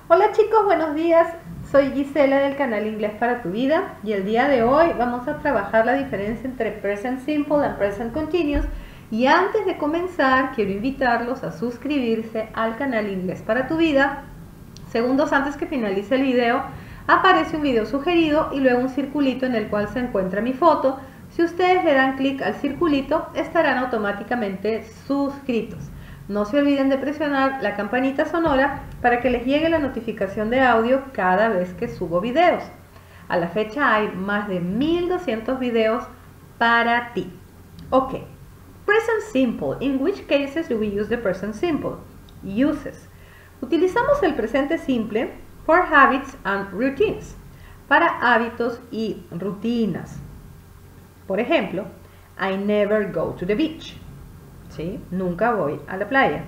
Hola chicos, buenos días. Soy Gisela del canal Inglés para tu Vida y el día de hoy vamos a trabajar la diferencia entre Present Simple y Present Continuous. Y antes de comenzar, quiero invitarlos a suscribirse al canal Inglés para tu Vida. Segundos antes que finalice el video, aparece un video sugerido y luego un circulito en el cual se encuentra mi foto. Si ustedes le dan clic al circulito, estarán automáticamente suscritos. No se olviden de presionar la campanita sonora para que les llegue la notificación de audio cada vez que subo videos. A la fecha hay más de 1200 videos para ti. Ok. Present simple. In which cases do we use the present simple? Uses. Utilizamos el presente simple for habits and routines. Para hábitos y rutinas. Por ejemplo, I never go to the beach. ¿Sí? Nunca voy a la playa.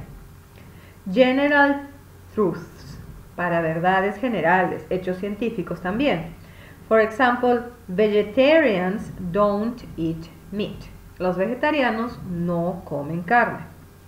General truths, para verdades generales, hechos científicos también. For example, vegetarians don't eat meat. Los vegetarianos no comen carne.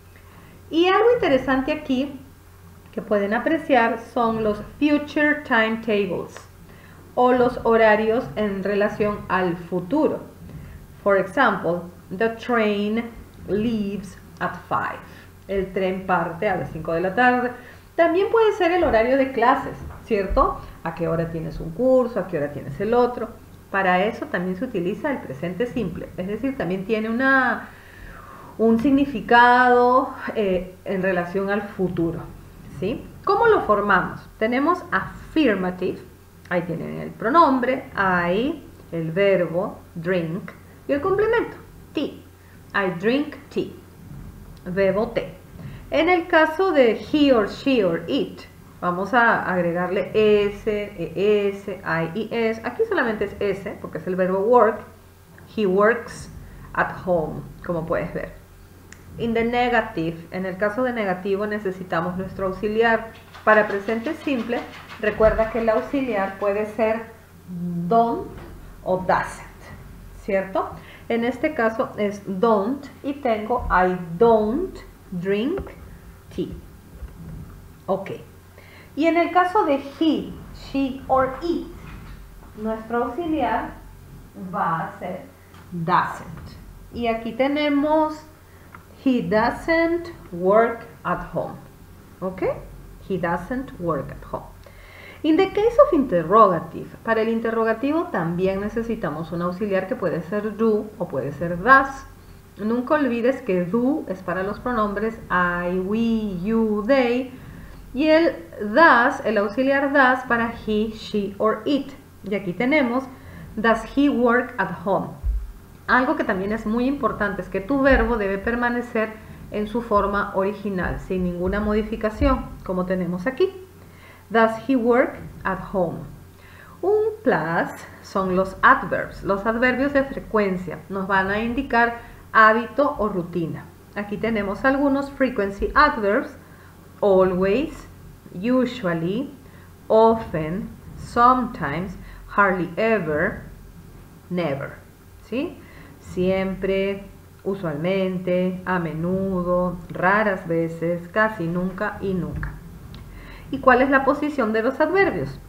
Y algo interesante aquí que pueden apreciar son los future timetables o los horarios en relación al futuro. For example, the train leaves at 5. El tren parte a las 5 de la tarde. También puede ser el horario de clases, ¿cierto? A qué hora tienes un curso, a qué hora tienes el otro. Para eso también se utiliza el presente simple. Es decir, también tiene un significado en relación al futuro, ¿sí? ¿Cómo lo formamos? Tenemos affirmative. Ahí tienen el pronombre, I, el verbo, drink, y el complemento, tea. I drink tea. Bebo té. En el caso de he or she or it, vamos a agregarle s, es, I y es. Aquí solamente es s porque es el verbo work. He works at home, como puedes ver. In the negative, en el caso de negativo necesitamos nuestro auxiliar. Para presente simple, recuerda que el auxiliar puede ser don't o doesn't, ¿cierto? En este caso es don't y tengo I don't drink tea. Ok. Y en el caso de he, she or it, nuestro auxiliar va a ser doesn't. Y aquí tenemos he doesn't work at home. Ok. He doesn't work at home. In the case of interrogative, para el interrogativo también necesitamos un auxiliar que puede ser do o puede ser does. Nunca olvides que do es para los pronombres I, we, you, they. Y el does, el auxiliar does para he, she or it. Y aquí tenemos does he work at home. Algo que también es muy importante es que tu verbo debe permanecer en su forma original, sin ninguna modificación, como tenemos aquí. Does he work at home? Un plus son los adverbs. Los adverbios de frecuencia nos van a indicar hábito o rutina. Aquí tenemos algunos frequency adverbs: always, usually, often, sometimes, hardly ever, never. ¿Sí? Siempre, usualmente, a menudo, raras veces, casi nunca y nunca. ¿Y cuál es la posición de los adverbios?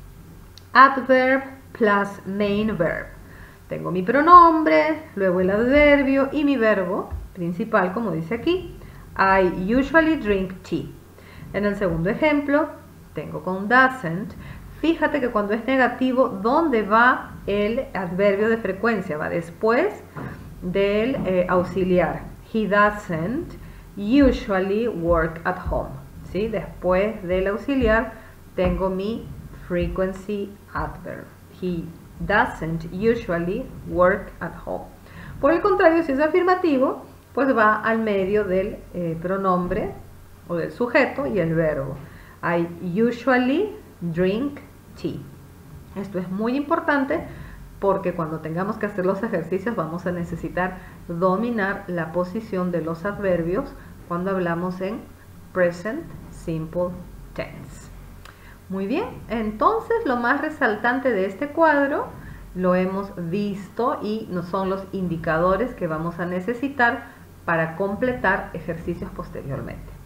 Adverb plus main verb. Tengo mi pronombre, luego el adverbio y mi verbo principal, como dice aquí. I usually drink tea. En el segundo ejemplo, tengo con doesn't. Fíjate que cuando es negativo, ¿dónde va el adverbio de frecuencia? Va después del auxiliar. He doesn't usually work at home. ¿Sí? Después del auxiliar tengo mi frequency adverb. He doesn't usually work at home. Por el contrario, si es afirmativo, pues va al medio del pronombre o del sujeto y el verbo. I usually drink tea. Esto es muy importante porque cuando tengamos que hacer los ejercicios vamos a necesitar dominar la posición de los adverbios cuando hablamos en present simple tense. Muy bien, entonces lo más resaltante de este cuadro lo hemos visto y son los indicadores que vamos a necesitar para completar ejercicios posteriormente.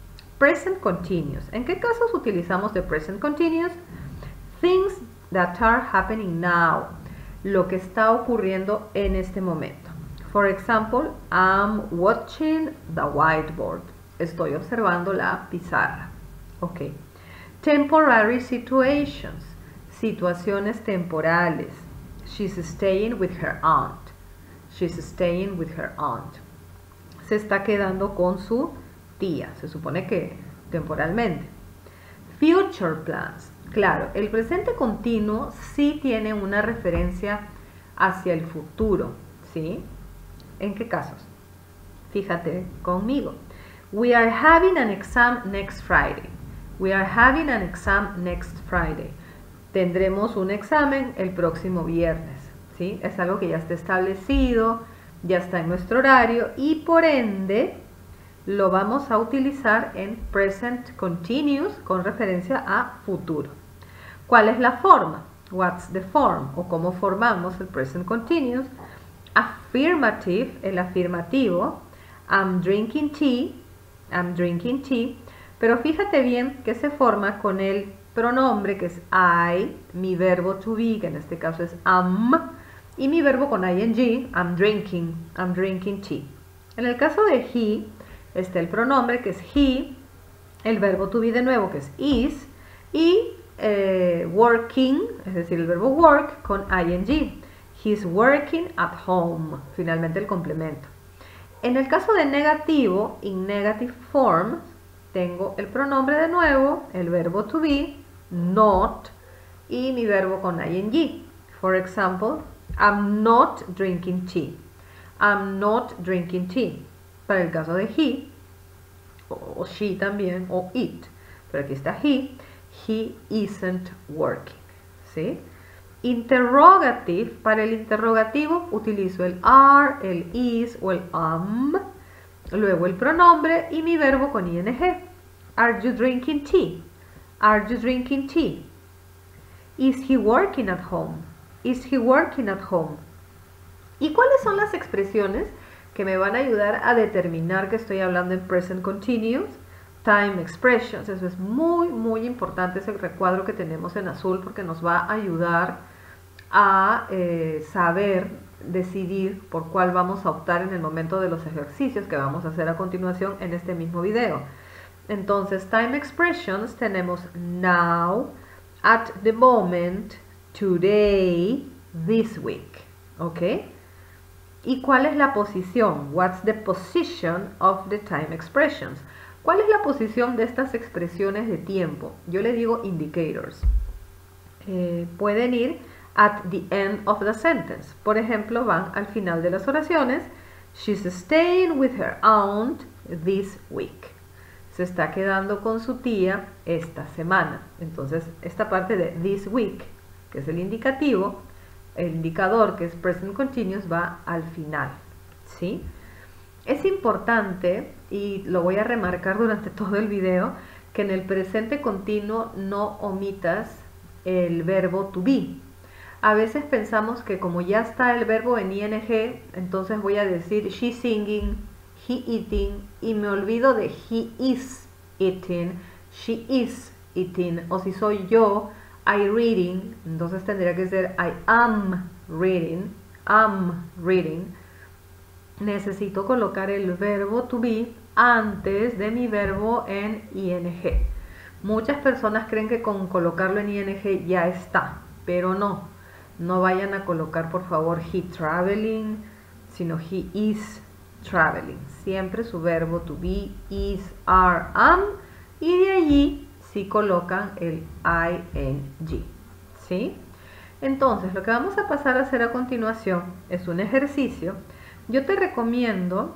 present continuous. ¿En qué casos utilizamos the present continuous? Things that are happening now. Lo que está ocurriendo en este momento. For example, I'm watching the whiteboard. Estoy observando la pizarra. Ok. Temporary situations. Situaciones temporales. She's staying with her aunt. She's staying with her aunt. Se está quedando con su tía. Se supone que temporalmente. Future plans. Claro, el presente continuo sí tiene una referencia hacia el futuro. ¿Sí? ¿En qué casos? Fíjate conmigo. We are having an exam next Friday. We are having an exam next Friday. Tendremos un examen el próximo viernes. ¿Sí? Es algo que ya está establecido, ya está en nuestro horario y por ende lo vamos a utilizar en present continuous con referencia a futuro. ¿Cuál es la forma? What's the form? O cómo formamos el present continuous. Affirmative, el afirmativo. I'm drinking tea. I'm drinking tea. Pero fíjate bien que se forma con el pronombre que es I, mi verbo to be, que en este caso es am, y mi verbo con ing, I'm drinking tea. En el caso de he, está el pronombre que es he, el verbo to be de nuevo que es is, y working, es decir, el verbo work con ing. He's working at home, finalmente el complemento. En el caso de negativo, in negative form, tengo el pronombre de nuevo, el verbo to be, not, y mi verbo con ing. For example, I'm not drinking tea. I'm not drinking tea. Para el caso de he, o she también, o it. Pero aquí está he isn't working. ¿Sí? Interrogative, para el interrogativo utilizo el are, el is o el luego el pronombre y mi verbo con ing. Are you drinking tea? Are you drinking tea? Is he working at home? Is he working at home? ¿Y cuáles son las expresiones que me van a ayudar a determinar que estoy hablando en present continuous? Time expressions, eso es muy importante, ese recuadro que tenemos en azul porque nos va a ayudar a saber decidir por cuál vamos a optar en el momento de los ejercicios que vamos a hacer a continuación en este mismo video. Entonces, time expressions tenemos now, at the moment, today, this week. ¿Ok? ¿Y cuál es la posición? What's the position of the time expressions? ¿Cuál es la posición de estas expresiones de tiempo? Yo le digo indicators. Pueden ir at the end of the sentence. Por ejemplo, van al final de las oraciones. She's staying with her aunt this week. Se está quedando con su tía esta semana. Entonces, esta parte de this week, que es el indicativo, el indicador que es present continuous va al final. ¿Sí? Es importante, y lo voy a remarcar durante todo el video, que en el presente continuo no omitas el verbo to be. A veces pensamos que como ya está el verbo en ing, entonces voy a decir she singing, he eating, y me olvido de he is eating, she is eating, o si soy yo, I reading, entonces tendría que ser I am reading, necesito colocar el verbo to be antes de mi verbo en ing. Muchas personas creen que con colocarlo en ing ya está, pero no. No vayan a colocar por favor he traveling, sino he is traveling. Siempre su verbo to be, is, are, am, y de allí sí colocan el ing. ¿Sí? Entonces, lo que vamos a pasar a hacer a continuación es un ejercicio. Yo te recomiendo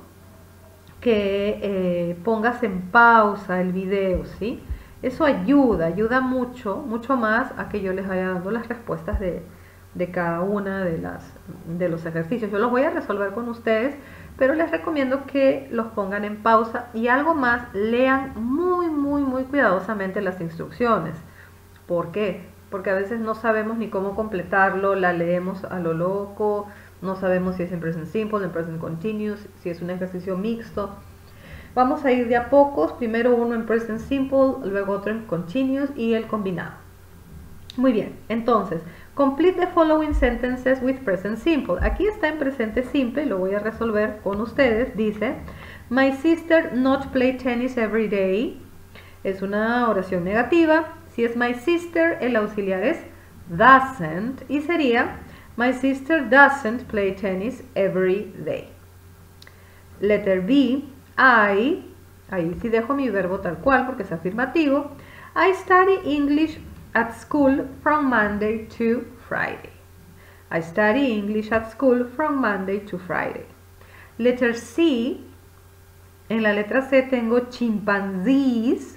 que pongas en pausa el video, ¿sí? Eso ayuda mucho más a que yo les vaya dando las respuestas de cada una de los ejercicios. Yo los voy a resolver con ustedes, pero les recomiendo que los pongan en pausa y algo más, lean muy cuidadosamente las instrucciones. ¿Por qué? Porque a veces no sabemos ni cómo completarlo, la leemos a lo loco, no sabemos si es en present simple, en present continuous, si es un ejercicio mixto. Vamos a ir de a pocos, primero uno en present simple, luego otro en continuous y el combinado. Muy bien, entonces, complete the following sentences with present simple. Aquí está en presente simple, lo voy a resolver con ustedes. Dice, my sister not play tennis every day. Es una oración negativa. Si es my sister, el auxiliar es doesn't y sería my sister doesn't play tennis every day. Letter B, ahí sí dejo mi verbo tal cual porque es afirmativo. I study English at school from Monday to Friday. I study English at school from Monday to Friday. Letter C, en la letra C tengo chimpanzees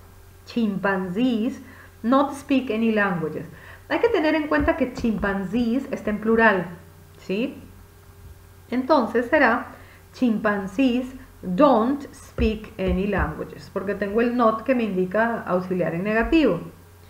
not speak any languages. Hay que tener en cuenta que chimpanzees está en plural, ¿sí? Entonces será chimpanzees don't speak any languages, porque tengo el not que me indica auxiliar en negativo.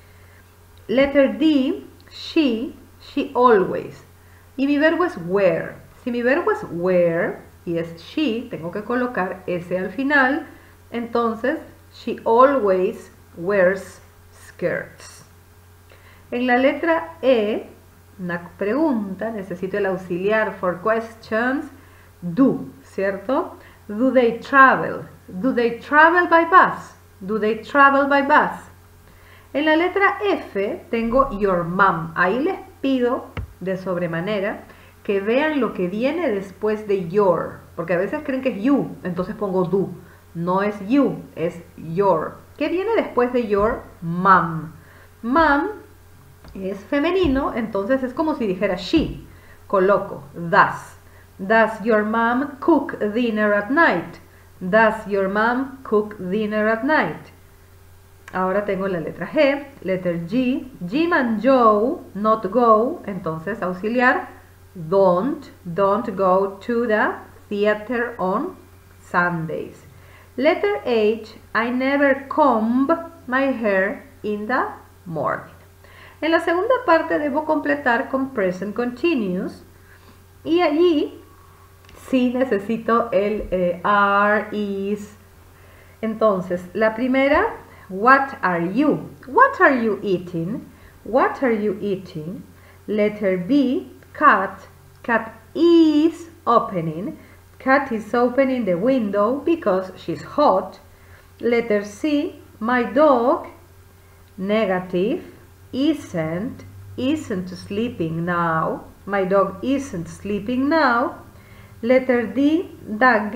Letter D, she always. Y mi verbo es wear. Si mi verbo es wear y es she, tengo que colocar S al final. Entonces, she always wears skirts. En la letra E, una pregunta, necesito el auxiliar for questions, do, ¿cierto? Do they travel? Do they travel by bus? Do they travel by bus? En la letra F tengo your mom. Ahí les pido de sobremanera que vean lo que viene después de your, porque a veces creen que es you, entonces pongo do. No es you, es your. ¿Qué viene después de your? Mom. Mom es femenino, entonces es como si dijera she. Coloco does. Does your mom cook dinner at night? Does your mom cook dinner at night? Ahora tengo la letra G, letter G. Jim and Joe not go, entonces auxiliar don't go to the theater on Sundays. Letter H, I never comb my hair in the morning. En la segunda parte debo completar con present continuous y allí sí necesito el are, is. Entonces, la primera, what are you? What are you eating? What are you eating? Letter B, cat. Cat is opening. Cat is opening the window because she's hot. Letter C, my dog, negative, isn't sleeping now. My dog isn't sleeping now. Letter D, the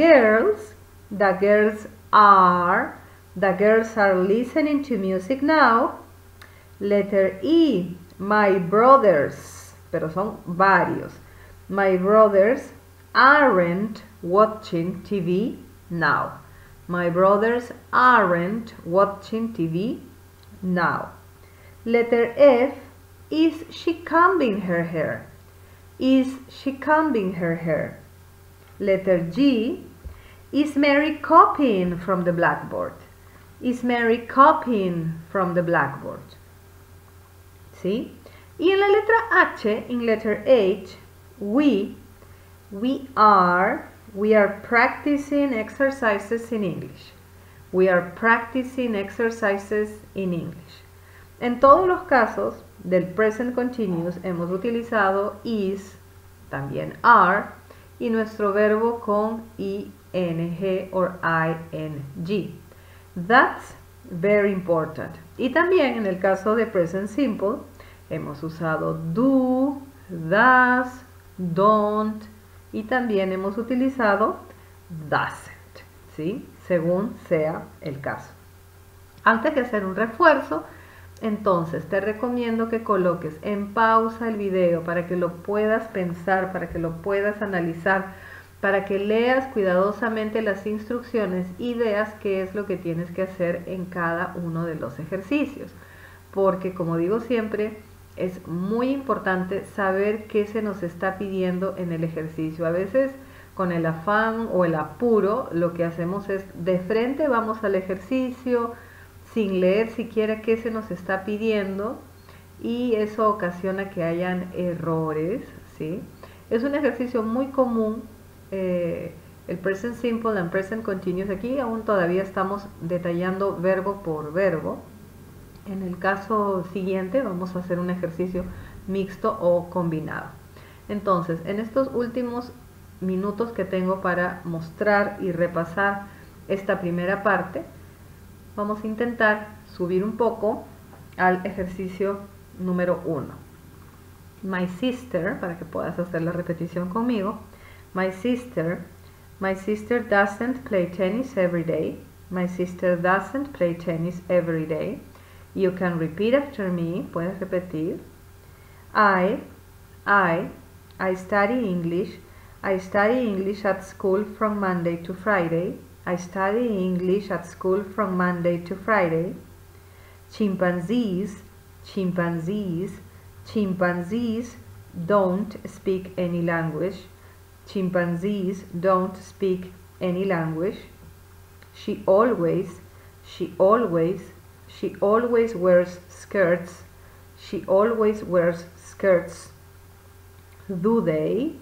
girls are listening to music now. Letter E, my brothers, pero son varios. My brothers aren't watching TV now. My brothers aren't watching TV now. Letter F, is she combing her hair? Is she combing her hair? Letter G, is Mary copying from the blackboard? Is Mary copying from the blackboard? ¿Sí? Y en la letra H, in letter H, we are practicing exercises in English. We are practicing exercises in English. En todos los casos del present continuous hemos utilizado is, también are, y nuestro verbo con ing or ing. That's very important. Y también en el caso de present simple hemos usado do, does, don't y también hemos utilizado doesn't, ¿sí? Según sea el caso. Antes de hacer un refuerzo, entonces te recomiendo que coloques en pausa el video para que lo puedas pensar, para que lo puedas analizar, para que leas cuidadosamente las instrucciones y veas qué es lo que tienes que hacer en cada uno de los ejercicios. Porque, como digo siempre, es muy importante saber qué se nos está pidiendo en el ejercicio. A veces, con el afán o el apuro, lo que hacemos es de frente vamos al ejercicio, sin leer siquiera qué se nos está pidiendo, y eso ocasiona que hayan errores, ¿sí? Es un ejercicio muy común El present simple and present continuous, aquí aún todavía estamos detallando verbo por verbo. En el caso siguiente vamos a hacer un ejercicio mixto o combinado. Entonces, en estos últimos minutos que tengo para mostrar y repasar esta primera parte, vamos a intentar subir un poco al ejercicio número 1. My sister, para que puedas hacer la repetición conmigo. My sister doesn't play tennis every day. My sister doesn't play tennis every day. You can repeat after me. Puedes repetir. I study English. I study English at school from Monday to Friday. I study English at school from Monday to Friday. Chimpanzees don't speak any language. Chimpanzees don't speak any language. She always wears skirts. She always wears skirts. Do they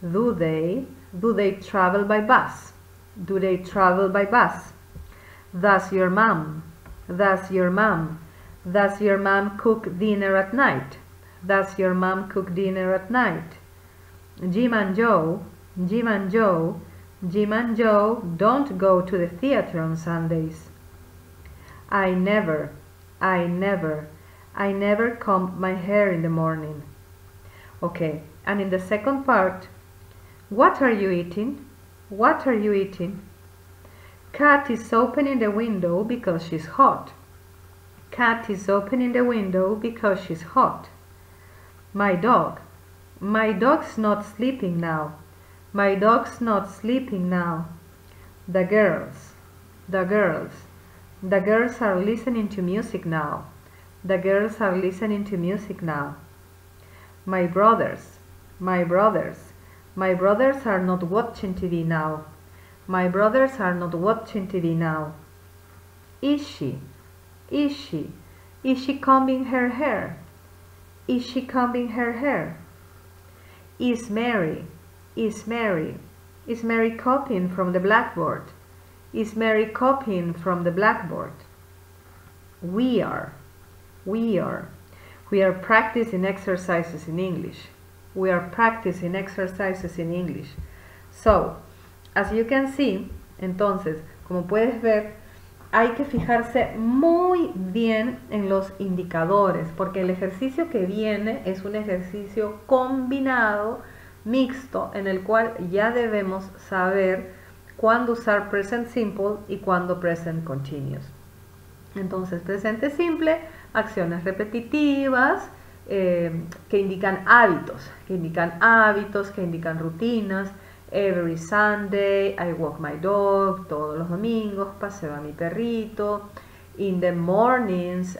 travel by bus? Do they travel by bus? Does your mom cook dinner at night? Does your mom cook dinner at night? Jim and Joe don't go to the theater on Sundays. I never comb my hair in the morning. Okay, and in the second part, what are you eating? What are you eating? Cat is opening the window because she's hot. Cat is opening the window because she's hot. My dog's not sleeping now. My dog's not sleeping now. The girls are listening to music now. The girls are listening to music now. My brothers are not watching TV now. My brothers are not watching TV now. Is she combing her hair? Is she combing her hair? Is Mary copying from the blackboard? Is Mary copying from the blackboard? We are practicing exercises in English. We are practicing exercises in English. So, as you can see, entonces, como puedes ver, hay que fijarse muy bien en los indicadores, porque el ejercicio que viene es un ejercicio combinado, mixto, en el cual ya debemos saber cuándo usar present simple y cuándo present continuous. Entonces, presente simple, acciones repetitivas, que indican hábitos, que indican rutinas. Every Sunday, I walk my dog. Todos los domingos paseo a mi perrito. In the mornings,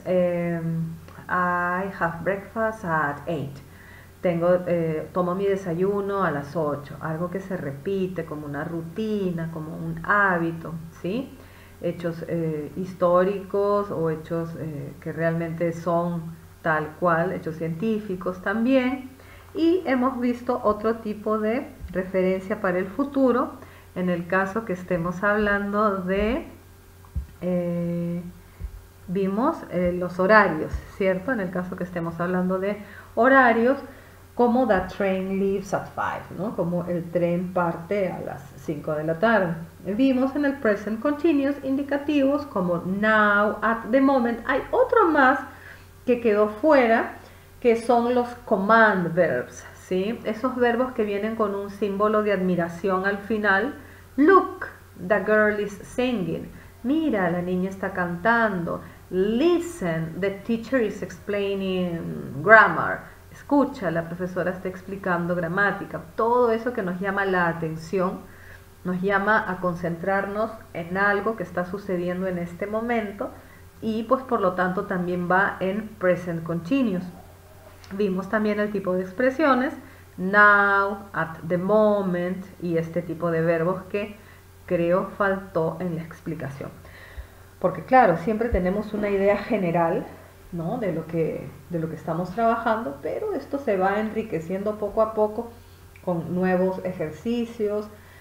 I have breakfast at 8. Tomo mi desayuno a las 8. Algo que se repite como una rutina, como un hábito, ¿sí? Hechos históricos o hechos que realmente son tal cual, hechos científicos también. Y hemos visto otro tipo de referencia para el futuro, en el caso que estemos hablando de, vimos los horarios, ¿cierto? En el caso que estemos hablando de horarios, como the train leaves at 5, ¿no? Como el tren parte a las 5 de la tarde. Vimos en el present continuous indicativos como now, at the moment. Hay otro más que quedó fuera, que son los command verbs, ¿sí? Esos verbos que vienen con un símbolo de admiración al final. Look, the girl is singing. Mira, la niña está cantando. Listen, the teacher is explaining grammar. Escucha, la profesora está explicando gramática. Todo eso que nos llama la atención, nos llama a concentrarnos en algo que está sucediendo en este momento y pues por lo tanto también va en present continuous. Vimos también el tipo de expresiones, now, at the moment y este tipo de verbos que creo faltó en la explicación. Porque claro, siempre tenemos una idea general, ¿no? de lo que estamos trabajando, pero esto se va enriqueciendo poco a poco con nuevos ejercicios.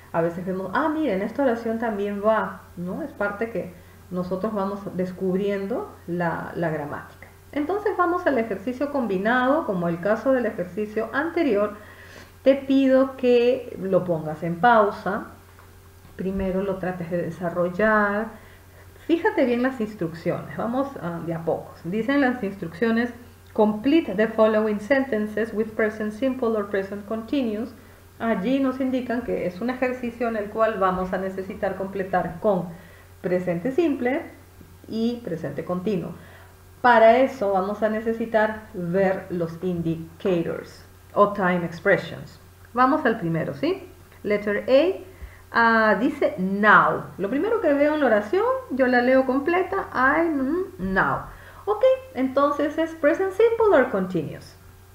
a veces vemos, miren, esta oración también va, ¿no? Es parte que nosotros vamos descubriendo la gramática. Entonces vamos al ejercicio combinado, como el caso del ejercicio anterior. Te pido que lo pongas en pausa, primero lo trates de desarrollar. Fíjate bien las instrucciones, vamos de a pocos. Dicen las instrucciones: complete the following sentences with present simple or present continuous. Allí nos indican que es un ejercicio en el cual vamos a necesitar completar con presente simple y presente continuo. Para eso vamos a necesitar ver los indicators o time expressions. Vamos al primero, ¿sí? Letter A. Dice now. Lo primero que veo en la oración, yo la leo completa. I'm now. Ok, entonces es present simple or continuous.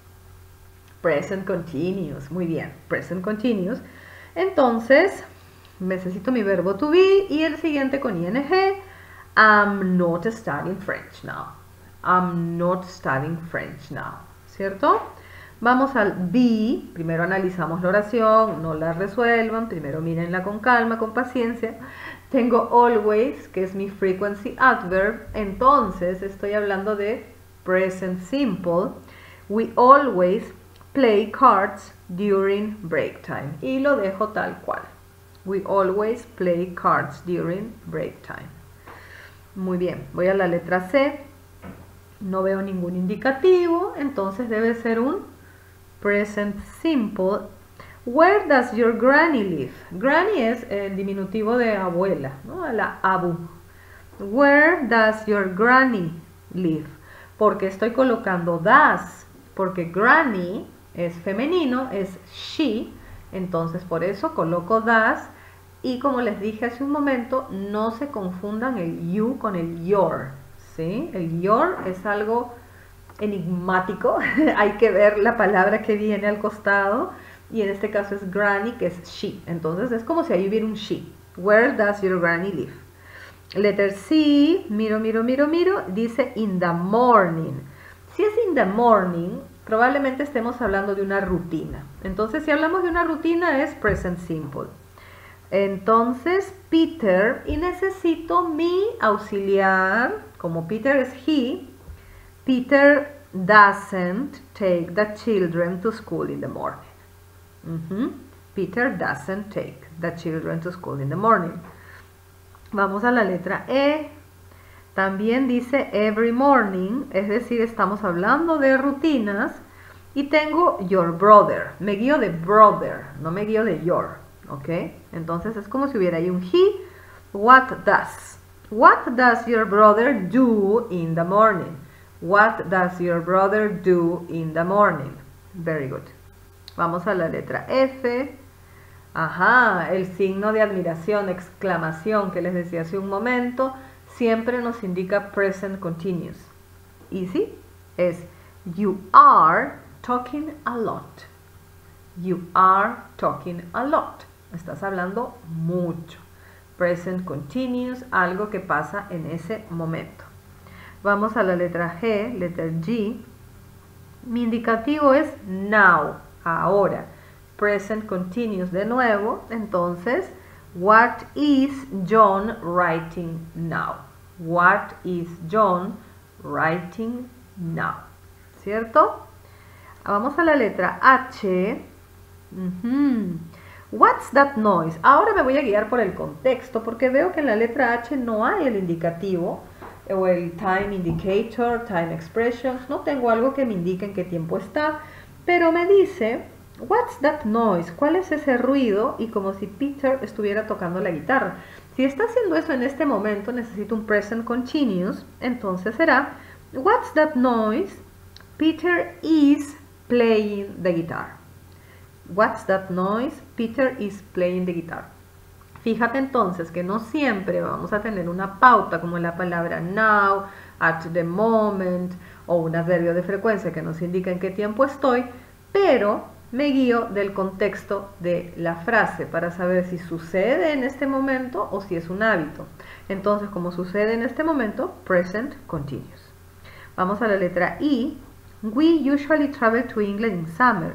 Present continuous. Muy bien, present continuous. Entonces, necesito mi verbo to be y el siguiente con ing. I'm not studying French now. I'm not studying French now. ¿Cierto? Vamos al be. Primero analizamos la oración, no la resuelvan. Primero mírenla con calma, con paciencia. Tengo always, que es mi frequency adverb. Entonces estoy hablando de present simple. We always play cards during break time. Y lo dejo tal cual. We always play cards during break time. Muy bien, voy a la letra C. No veo ningún indicativo, entonces debe ser un present simple. Where does your granny live? Granny es el diminutivo de abuela, ¿no? La abu. Where does your granny live? Porque estoy colocando does, porque granny es femenino, es she, entonces por eso coloco does. Y como les dije hace un momento, no se confundan el you con el your, ¿sí? El your es algo enigmático, hay que ver la palabra que viene al costado, y en este caso es granny, que es she, entonces es como si ahí hubiera un she. Where does your granny live? Letter C, miro, dice in the morning. Si es in the morning, probablemente estemos hablando de una rutina. Entonces si hablamos de una rutina es present simple. Entonces Peter, y necesito mi auxiliar, como Peter es he. Peter doesn't take the children to school in the morning. Peter doesn't take the children to school in the morning. Vamos a la letra E. También dice every morning, es decir, estamos hablando de rutinas. Y tengo your brother. Me guío de brother, no me guío de your. ¿Ok? Entonces es como si hubiera ahí un he. What does? What does your brother do in the morning? What does your brother do in the morning? Very good. Vamos a la letra F. Ajá, el signo de admiración, exclamación que les decía hace un momento, siempre nos indica present continuous. Y sí, es you are talking a lot. You are talking a lot. Estás hablando mucho. Present continuous, algo que pasa en ese momento. Vamos a la letra G, letter G. Mi indicativo es now, ahora. Present continuous de nuevo. Entonces, what is John writing now? What is John writing now? ¿Cierto? Vamos a la letra H. What's that noise? Ahora me voy a guiar por el contexto porque veo que en la letra H no hay el indicativo o el time indicator, time expressions. No tengo algo que me indique en qué tiempo está, pero me dice what's that noise? ¿Cuál es ese ruido? Y como si Peter estuviera tocando la guitarra. Si está haciendo eso en este momento, necesito un present continuous. Entonces será what's that noise? Peter is playing the guitar. What's that noise? Peter is playing the guitar. Fíjate entonces que no siempre vamos a tener una pauta como la palabra now, at the moment o un adverbio de frecuencia que nos indica en qué tiempo estoy, pero me guío del contexto de la frase para saber si sucede en este momento o si es un hábito. Entonces, como sucede en este momento, present continuous. Vamos a la letra I. We usually travel to England in summer.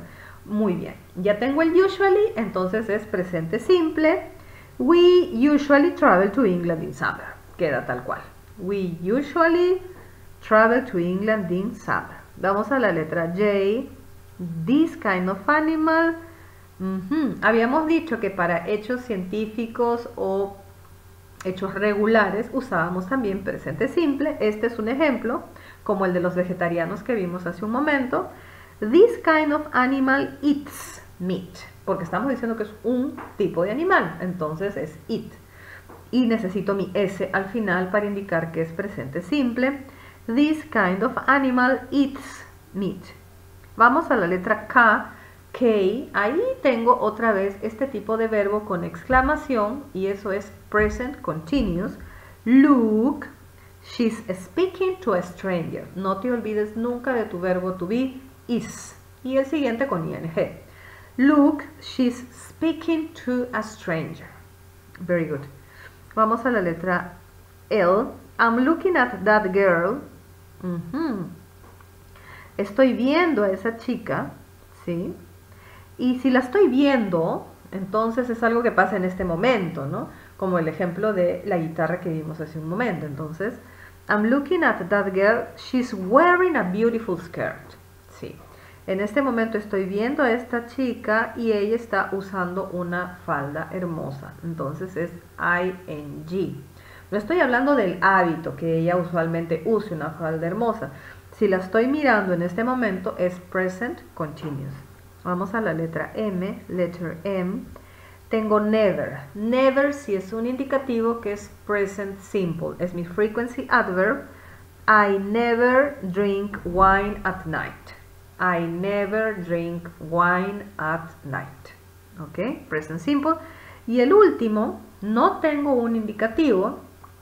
Muy bien, ya tengo el usually, entonces es presente simple. We usually travel to England in summer. Queda tal cual. We usually travel to England in summer. Vamos a la letra J. This kind of animal. Habíamos dicho que para hechos científicos o hechos regulares usábamos también presente simple. Este es un ejemplo, como el de los vegetarianos que vimos hace un momento. This kind of animal eats meat, porque estamos diciendo que es un tipo de animal, entonces es eat. Y necesito mi S al final para indicar que es presente simple. This kind of animal eats meat. Vamos a la letra K. K, ahí tengo otra vez este tipo de verbo con exclamación y eso es present continuous. Look, she's speaking to a stranger. No te olvides nunca de tu verbo to be, is, y el siguiente con ing. Look, she's speaking to a stranger. Very good. Vamos a la letra L. I'm looking at that girl. Estoy viendo a esa chica, ¿sí? Y si la estoy viendo, entonces es algo que pasa en este momento, ¿no? Como el ejemplo de la guitarra que vimos hace un momento. Entonces, I'm looking at that girl. She's wearing a beautiful skirt. Sí. En este momento estoy viendo a esta chica y ella está usando una falda hermosa. Entonces es ing. No estoy hablando del hábito que ella usualmente use una falda hermosa. Si la estoy mirando en este momento es present continuous. Vamos a la letra M, letter M. Tengo never. Never si es un indicativo que es present simple. Es mi frequency adverb. I never drink wine at night. I never drink wine at night. ¿Ok? Present simple. Y el último, no tengo un indicativo,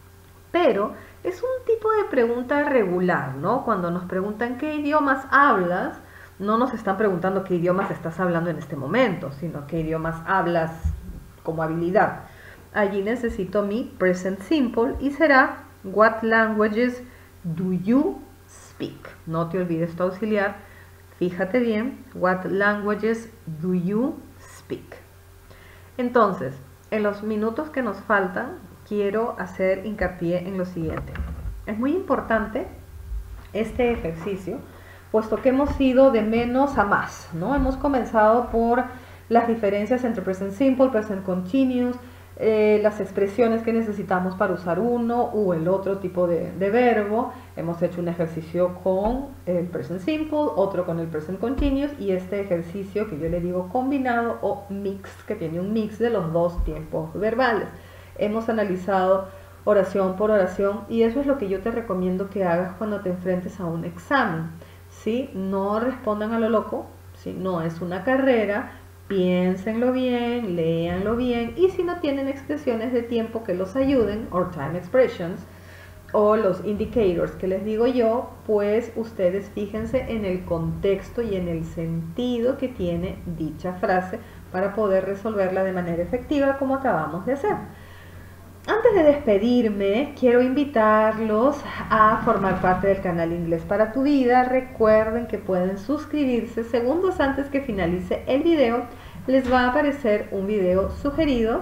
pero es un tipo de pregunta regular, ¿no? Cuando nos preguntan qué idiomas hablas, no nos están preguntando qué idiomas estás hablando en este momento, sino qué idiomas hablas como habilidad. Allí necesito mi present simple y será what languages do you speak. No te olvides tu auxiliar. Fíjate bien, what languages do you speak. Entonces, en los minutos que nos faltan, quiero hacer hincapié en lo siguiente. Es muy importante este ejercicio, puesto que hemos ido de menos a más, ¿no? Hemos comenzado por las diferencias entre present simple, present continuous, las expresiones que necesitamos para usar uno o el otro tipo de verbo. Hemos hecho un ejercicio con el present simple, otro con el present continuous y este ejercicio que yo le digo combinado o mix, que tiene un mix de los dos tiempos verbales. Hemos analizado oración por oración y eso es lo que yo te recomiendo que hagas cuando te enfrentes a un examen, ¿sí? No respondan a lo loco, ¿sí? No es una carrera. Piénsenlo bien, léanlo bien y si no tienen expresiones de tiempo que los ayuden, or time expressions, o los indicators que les digo yo, pues ustedes fíjense en el contexto y en el sentido que tiene dicha frase para poder resolverla de manera efectiva como acabamos de hacer. Antes de despedirme, quiero invitarlos a formar parte del canal Inglés para tu Vida. Recuerden que pueden suscribirse segundos antes que finalice el video. Les va a aparecer un video sugerido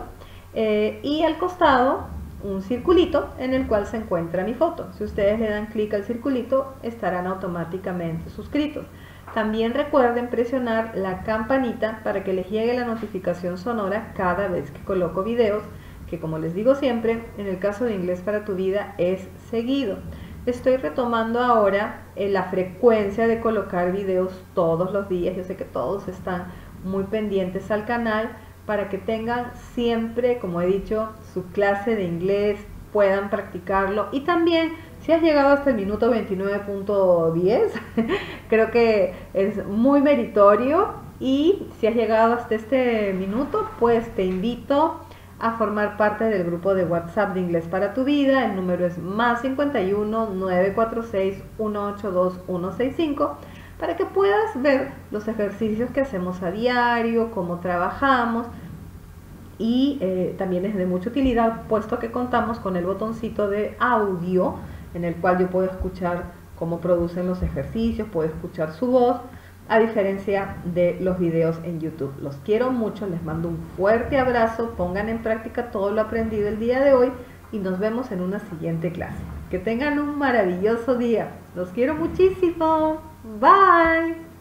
y al costado un circulito en el cual se encuentra mi foto. Si ustedes le dan clic al circulito, estarán automáticamente suscritos. También recuerden presionar la campanita para que les llegue la notificación sonora cada vez que coloco videos, que como les digo siempre, en el caso de Inglés para tu Vida es seguido. Estoy retomando ahora la frecuencia de colocar videos todos los días. Yo sé que todos están muy pendientes al canal para que tengan siempre, como he dicho, su clase de inglés, puedan practicarlo. Y también, si has llegado hasta el minuto 29.10, creo que es muy meritorio. Y si has llegado hasta este minuto, pues te invito a formar parte del grupo de WhatsApp de Inglés para tu Vida. El número es +51 946 182 165 para que puedas ver los ejercicios que hacemos a diario, cómo trabajamos y también es de mucha utilidad puesto que contamos con el botoncito de audio en el cual yo puedo escuchar cómo producen los ejercicios, puedo escuchar su voz a diferencia de los videos en YouTube. Los quiero mucho, les mando un fuerte abrazo, pongan en práctica todo lo aprendido el día de hoy y nos vemos en una siguiente clase. Que tengan un maravilloso día. Los quiero muchísimo. Bye.